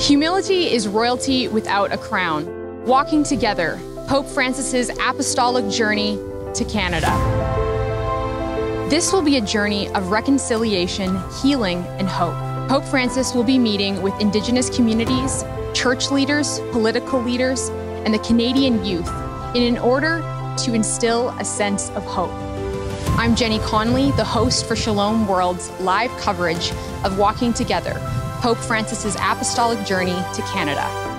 Humility is royalty without a crown. Walking together, Pope Francis's Apostolic Journey to Canada. This will be a journey of reconciliation, healing, and hope. Pope Francis will be meeting with Indigenous communities, church leaders, political leaders, and the Canadian youth in order to instill a sense of hope. I'm Jenny Connelly, the host for Shalom World's live coverage of Walking Together, Pope Francis's Apostolic Journey to Canada.